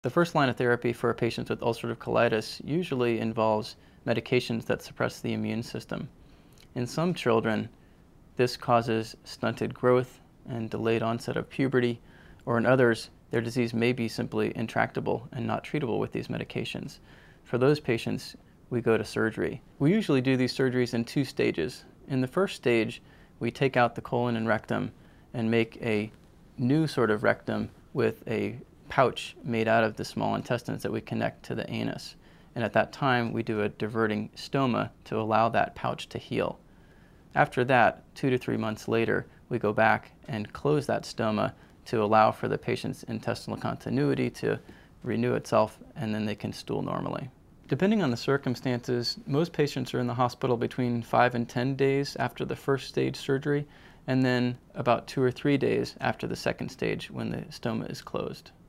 The first line of therapy for patients with ulcerative colitis usually involves medications that suppress the immune system. In some children, this causes stunted growth and delayed onset of puberty, or in others, their disease may be simply intractable and not treatable with these medications. For those patients, we go to surgery. We usually do these surgeries in 2 stages. In the first stage, we take out the colon and rectum and make a new sort of rectum with a pouch made out of the small intestines that we connect to the anus. And at that time, we do a diverting stoma to allow that pouch to heal. After that, 2 to 3 months later, we go back and close that stoma to allow for the patient's intestinal continuity to renew itself, and then they can stool normally. Depending on the circumstances, most patients are in the hospital between 5 and 10 days after the first stage surgery, and then about 2 or 3 days after the second stage when the stoma is closed.